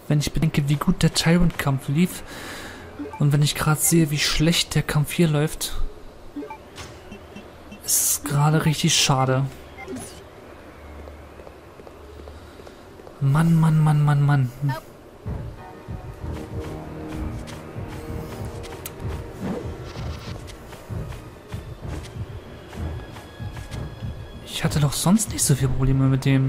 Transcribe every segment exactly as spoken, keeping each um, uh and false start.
Wenn ich bedenke, wie gut der Tyrant-Kampf lief und wenn ich gerade sehe, wie schlecht der Kampf hier läuft, ist es gerade richtig schade. Mann, Mann, Mann, Mann, Mann. Ich hatte doch sonst nicht so viele Probleme mit dem.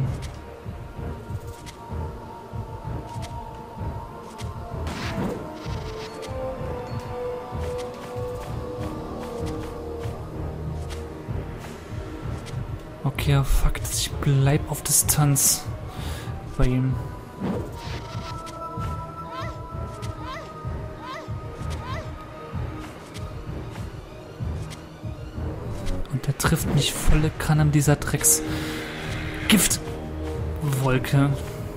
Okay, ja, fuck, ich bleib auf Distanz bei ihm. Und der trifft mich volle Kanne an dieser Drecks Giftwolke.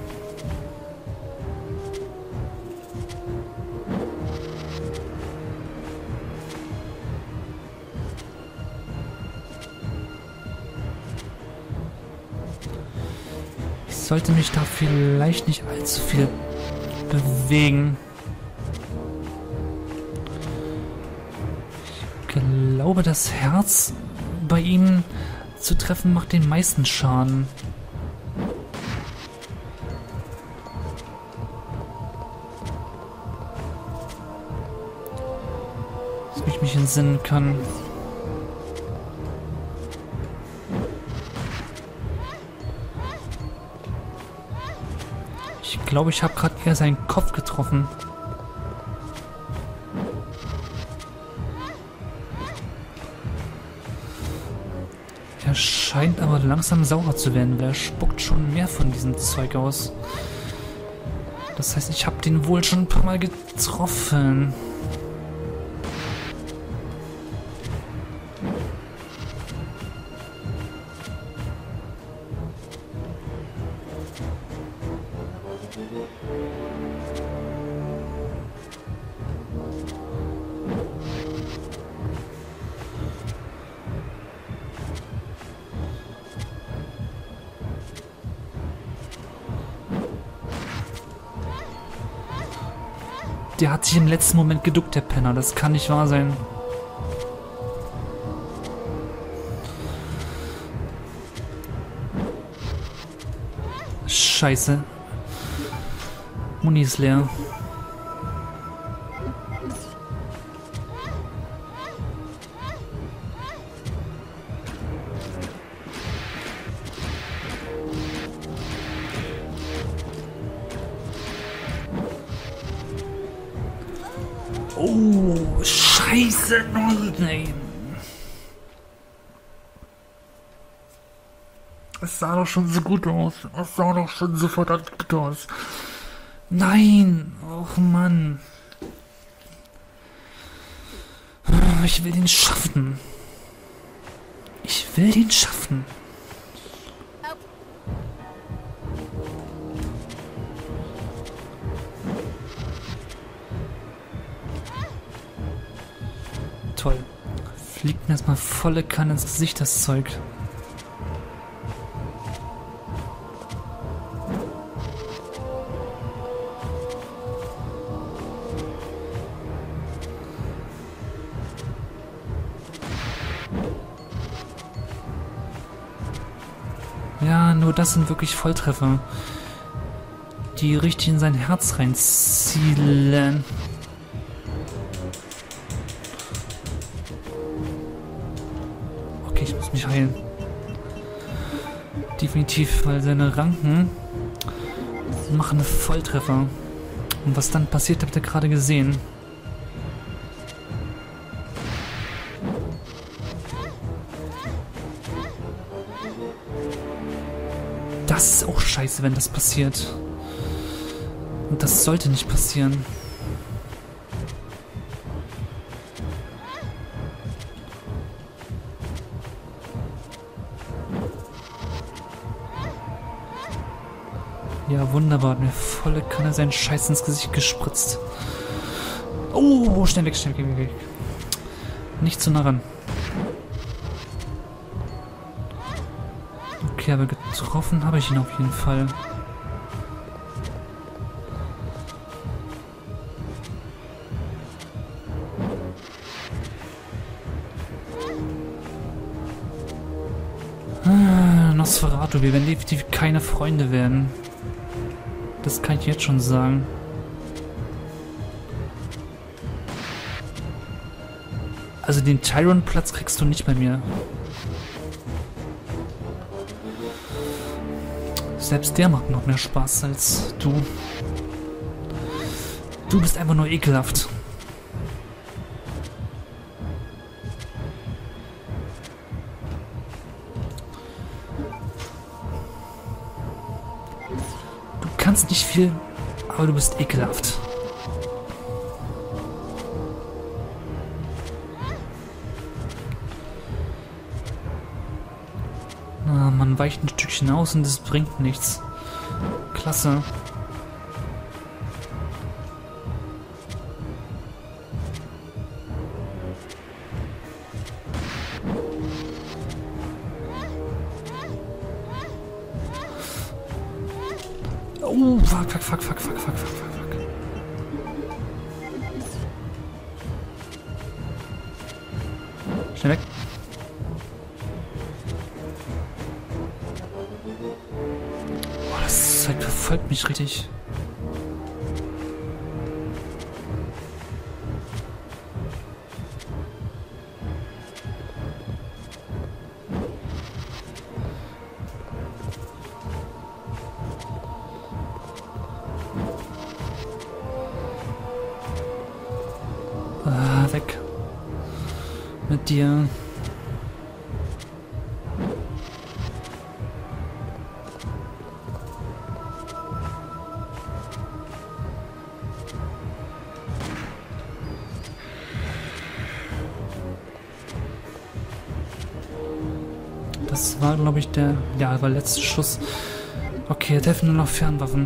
Ich sollte mich da vielleicht nicht allzu viel bewegen. Ich glaube, das Herz bei ihm zu treffen macht den meisten Schaden. So wie ich mich entsinnen kann. Ich glaube, ich habe gerade eher seinen Kopf getroffen. Er scheint aber langsam sauer zu werden, weil er spuckt schon mehr von diesem Zeug aus. Das heißt, ich habe den wohl schon ein paar Mal getroffen. Der hat sich im letzten Moment geduckt, der Penner. Das kann nicht wahr sein. Scheiße. Muni ist leer. Oh, scheiße, nein. Es sah doch schon so gut aus. Es sah doch schon so verdammt gut aus. Nein, oh Mann. Ich will den schaffen. Ich will den schaffen. Toll. Fliegt mir erstmal volle Kanne ins Gesicht, das Zeug. Ja, nur das sind wirklich Volltreffer. Die richtig in sein Herz reinzielen. Ich muss mich heilen. Definitiv, weil seine Ranken machen Volltreffer. Und was dann passiert, habt ihr gerade gesehen. Das ist auch scheiße, wenn das passiert. Und das sollte nicht passieren. Ja, wunderbar. Hat mir volle Kanne seinen Scheiß ins Gesicht gespritzt. Oh, schnell weg, schnell weg, weg, weg. Nicht zu nah ran. Okay, aber getroffen habe ich ihn auf jeden Fall. Nosferatu, wir werden definitiv keine Freunde werden. Das kann ich jetzt schon sagen. Also den Tyron-Platz kriegst du nicht bei mir. Selbst der macht noch mehr Spaß als du. Du bist einfach nur ekelhaft. Du kannst nicht viel, aber du bist ekelhaft. Ah, man weicht ein Stückchen aus und das bringt nichts. Klasse. Oh, fuck, fuck, fuck, fuck, fuck, fuck, fuck, fuck. Schnell weg. Boah, das Zeug verfolgt mich richtig. Ah, weg. Mit dir. Das war, glaube ich, der... Ja, war letzter Schuss. Okay, jetzt helfen nur noch Fernwaffen.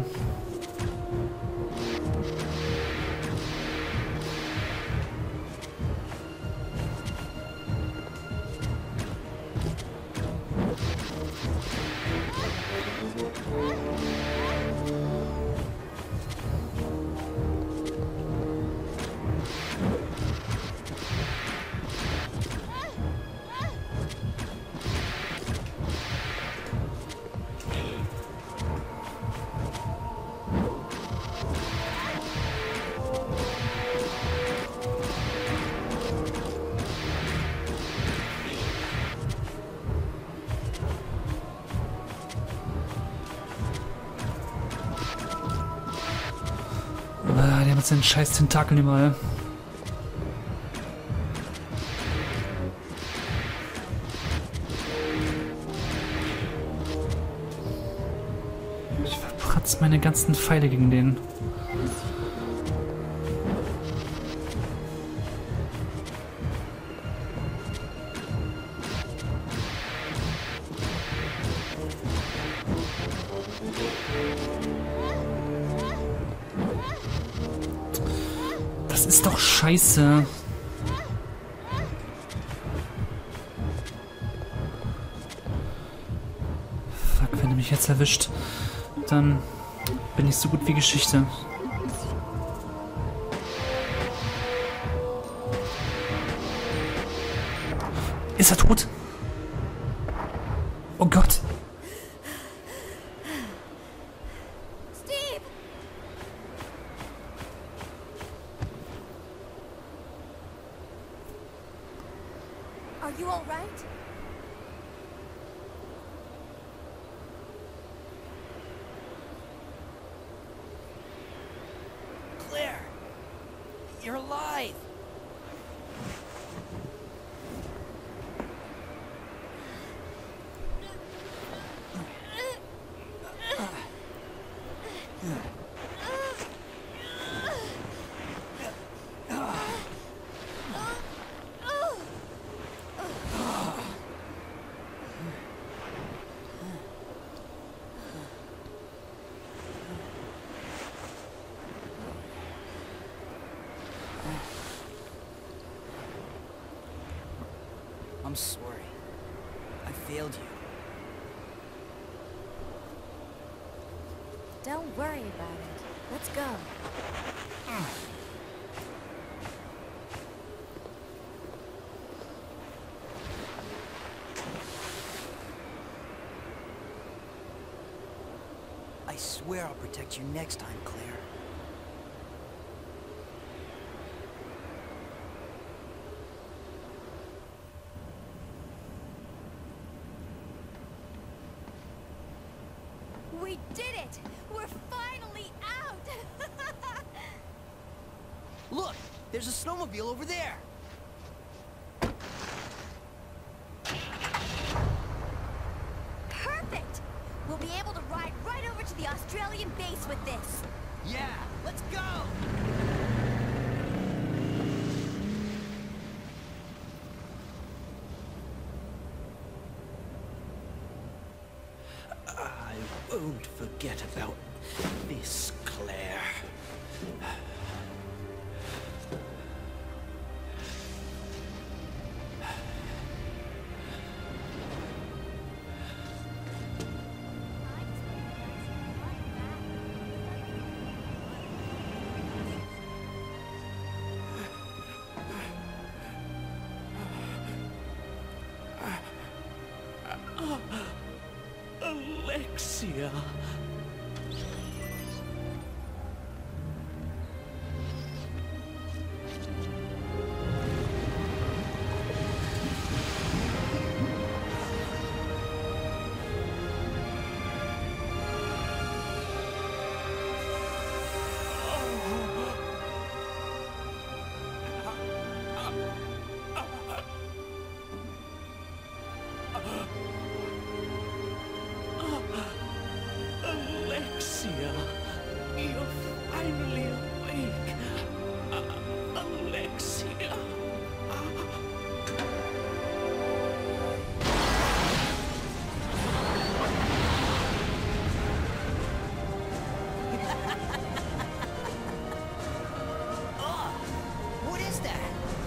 Ah, die haben jetzt den scheiß Tentakel überall. Ich verpratze meine ganzen Pfeile gegen den. Das ist doch scheiße. Fuck, wenn er mich jetzt erwischt, dann bin ich so gut wie Geschichte. Ist er tot? Oh Gott. Are you all right? Claire, you're alive. I'm sorry. I failed you. Don't worry about it. Let's go. swear I'll protect you next time, Claire. We did it! We're finally out! Look! There's a snowmobile over there! Perfect! We'll be able to ride right over to the Australian base with this. Yeah! Let's go! I won't forget about this, Claire. Alexia. Alexia, you're finally awake. Uh, Alexia. Oh, what is that?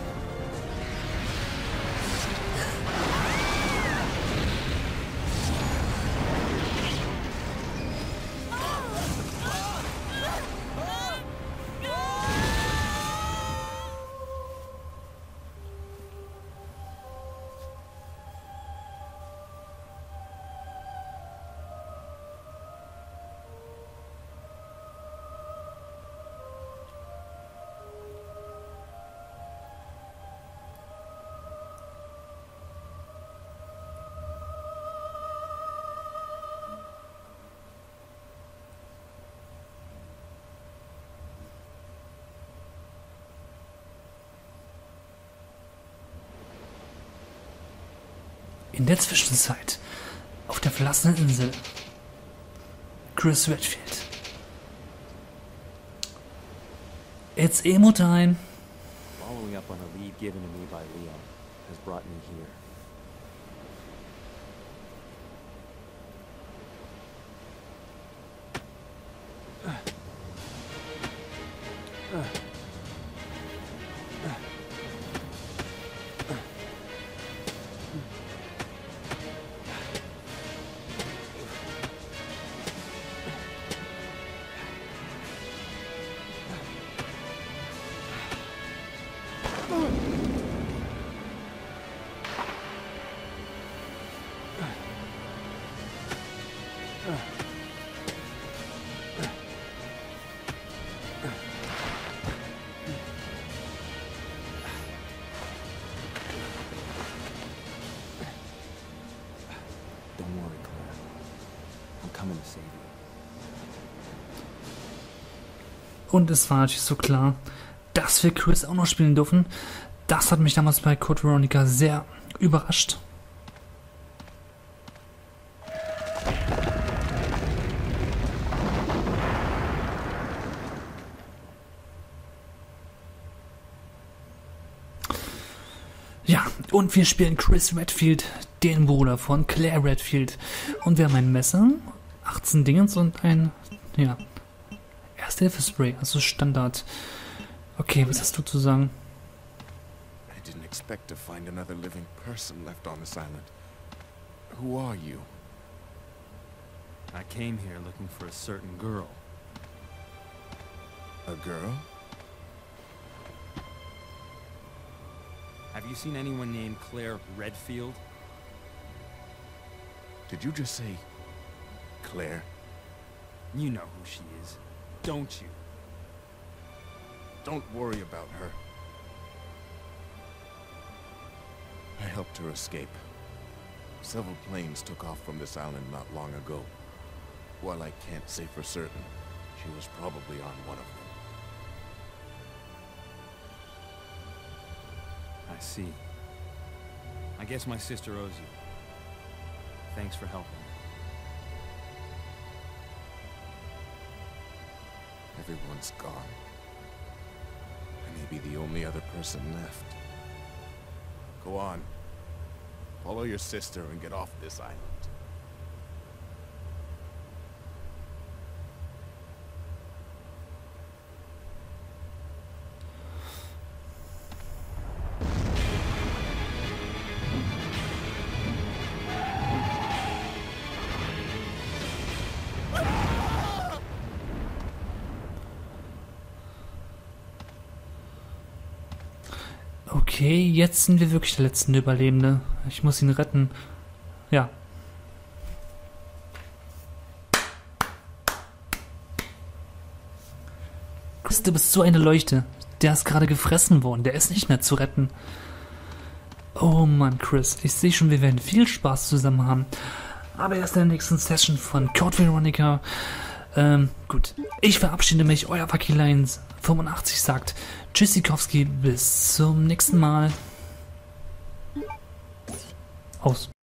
In der Zwischenzeit, auf der verlassenen Insel, Chris Redfield. It's emo time. Following up on a lead given to me by Leon has brought me here. Don't worry, Claire. I'm coming to save you. Und es war natürlich so klar, dass wir Chris auch noch spielen dürfen. Das hat mich damals bei Code Veronica sehr überrascht. Ja, und wir spielen Chris Redfield, den Bruder von Claire Redfield. Und wir haben ein Messer, achtzehn Dingens und ein, ja, Erste-Hilfe-Spray, also Standard. Okay, was hast du zu sagen? I didn't expect to find another living person left on this island. Who are you? I came here looking for a certain girl. A girl? Have you seen anyone named Claire Redfield? Did you just say Claire? You know who she is, don't you? Don't worry about her. I helped her escape. Several planes took off from this island not long ago. While I can't say for certain, she was probably on one of them. I see. I guess my sister owes you. Thanks for helping. Everyone's gone. I may be the only other person left. Go on. Follow your sister and get off this island. Okay, jetzt sind wir wirklich der letzten Überlebende. Ich muss ihn retten. Ja. Chris, du bist so eine Leuchte. Der ist gerade gefressen worden. Der ist nicht mehr zu retten. Oh Mann, Chris. Ich sehe schon, wir werden viel Spaß zusammen haben. Aber erst in der nächsten Session von Code Veronica. Ähm, gut. Ich verabschiede mich. Euer Wacky-Lions fünfundachtzig sagt Tschüssikowski. Bis zum nächsten Mal. Aus.